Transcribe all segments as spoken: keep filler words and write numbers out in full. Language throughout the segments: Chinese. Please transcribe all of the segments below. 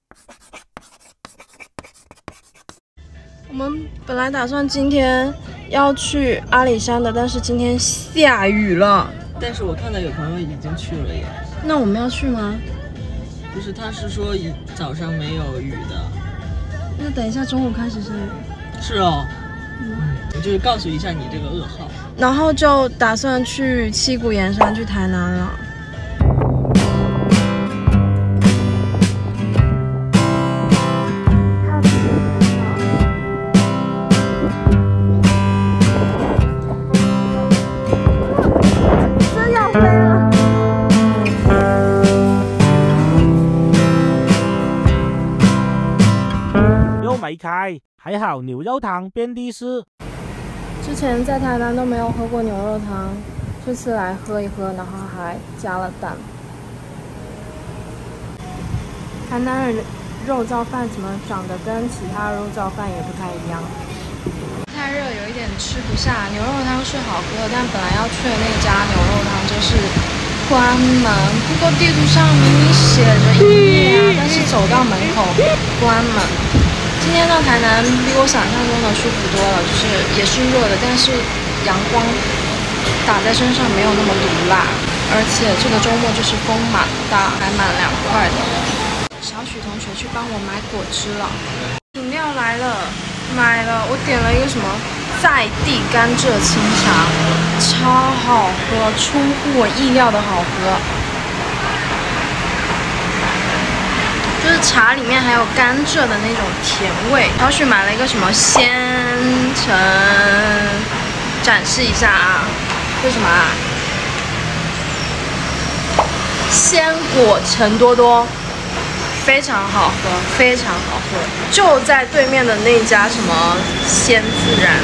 我们本来打算今天要去阿里山的，但是今天下雨了。 但是我看到有朋友已经去了耶。 那我们要去吗？ 不是，他是说早上没有雨的。 那等一下中午开始是雨。 是哦。嗯，我就是告诉一下你这个噩耗。 然后就打算去七股盐山，去台南了。 米開喺校牛肉湯邊啲師。 之前在台南都没有喝过牛肉汤，这次来喝一喝，然后还加了蛋。台南的肉燥饭怎么长得跟其他肉燥饭也不太一样？太热，有一点吃不下。牛肉汤是好喝，但本来要去的那家牛肉汤就是关门。不过地图上明明写着营业啊，但是走到门口关门。今天到台南比我想象中的舒服多了，就是也是热的，但是阳光打在身上没有那么毒辣，而且这个周末就是风蛮大，还蛮凉快的。小许同学去帮我买果汁了，饮料来了，买了，我点了一个什么在地甘蔗清茶，超好喝，出乎我意料的好喝。就是茶里面还有甘蔗的那种甜味。小许买了一个什么鲜橙，展示一下啊，这是什么啊？鲜果橙多多，非常好喝，非常好喝，就在对面的那家什么鲜自然。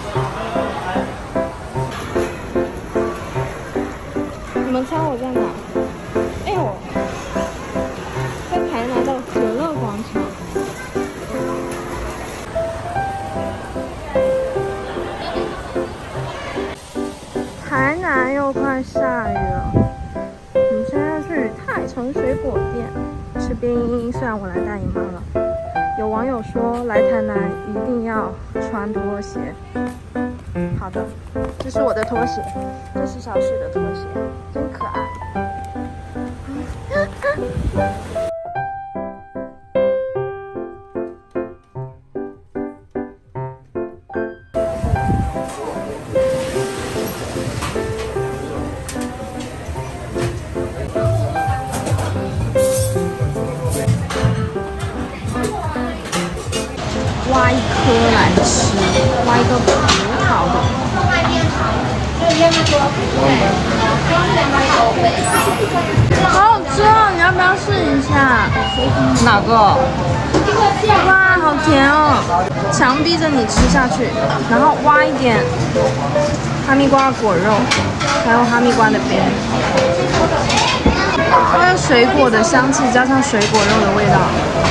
你们猜我在哪？哎呦！台南的可乐广场，台南又快下雨了。我们现在要去泰城水果店吃冰，虽然我来大姨妈了。有网友说来台南一定要穿拖鞋。好的，这是我的拖鞋，这是小许的拖鞋，真可爱。挖一颗来吃，挖一个葡萄的。好好吃哦，你要不要试一下？ 哪个？ 哇，好甜哦！强逼着你吃下去，然后挖一点哈密瓜果肉，还有哈密瓜的边，还有水果的香气加上水果肉的味道。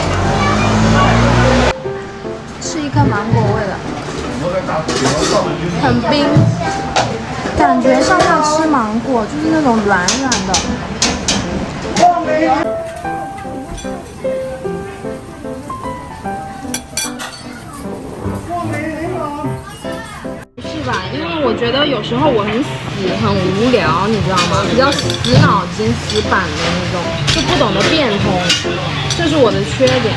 吃一颗芒果味的，很冰，感觉像要吃芒果，就是那种软软的。是吧？因为我觉得有时候我很死，很无聊，你知道吗？比较死脑筋、死板的那种，就不懂得变通，这是我的缺点。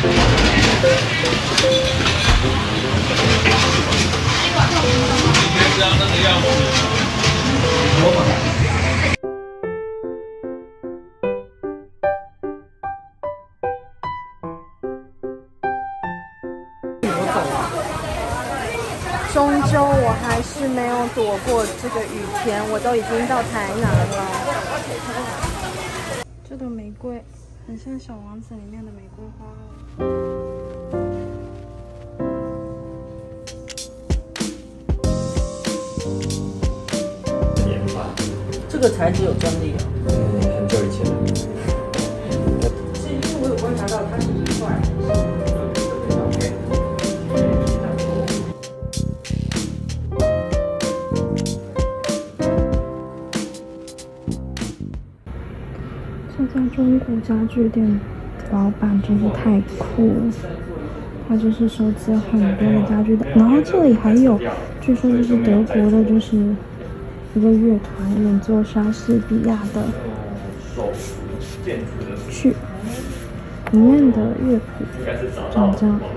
终究我还是没有躲过这个雨天，我都已经到台南了。这朵玫瑰很像《小王子》里面的玫瑰花哦。 这个材质有专利啊？ 嗯，很久以前了。 是因为我有观察到它是一块。 这家中古家具店堡版真是太酷了，它就是收集了很多的家具的。然后这里还有，据说就是德国的，就是一个乐团演奏莎士比亚的剧，里面的乐谱长这样，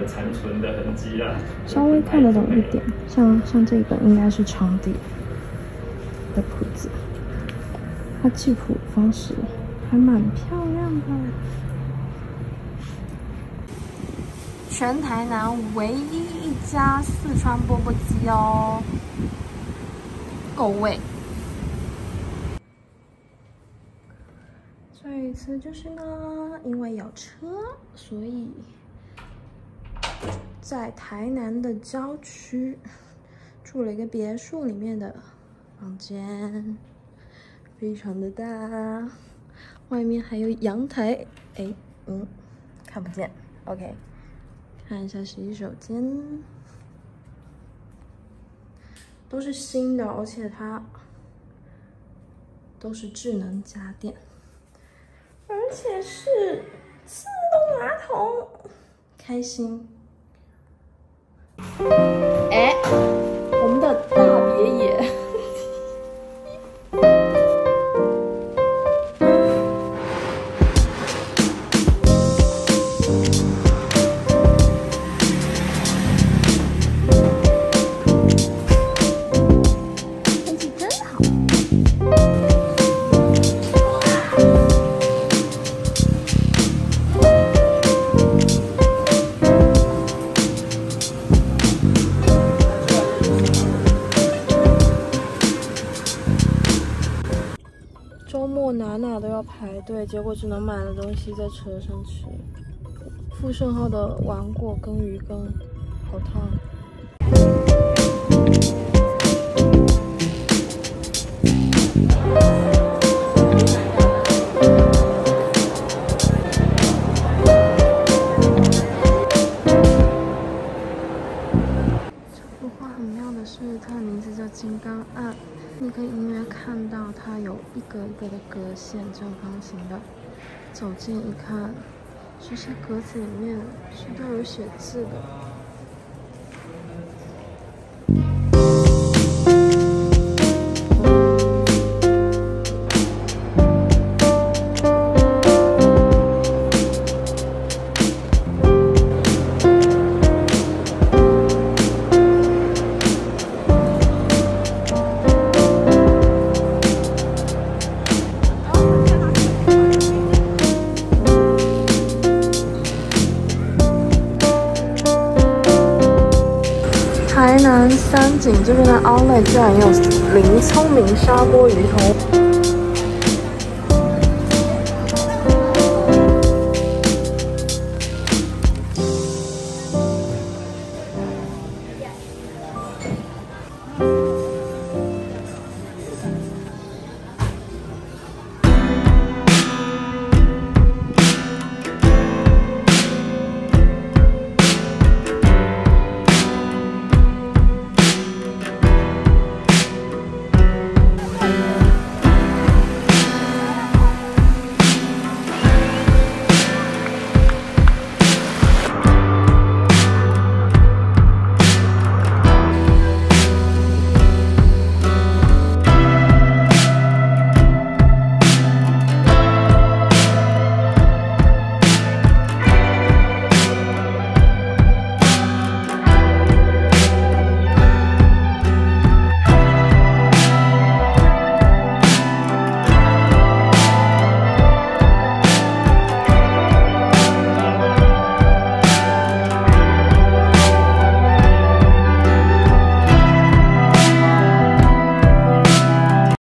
稍微看得懂一点。像像这个应该是长笛的谱子，它记谱方式还蛮漂亮的。全台南唯一一家四川钵钵鸡哦，够味。这一次就是呢，因为有车，所以在台南的郊区住了一个别墅里面的房间，非常的大，外面还有阳台。哎，嗯，看不见。OK。看一下洗手间，都是新的，而且它都是智能家电，而且是自动马桶，开心。哎，我们的大别野。周末哪哪都要排队，结果只能买了东西在车上吃。富盛号的丸果跟鱼羹，好烫。这幅画很妙的是，它的名字叫金刚岸。你可以隐约看到它有一格一格的格线，正方形的。走近一看，这些格子里面是都有写字的。台南三井这边的 Outlet 居然有林聪明砂锅鱼头。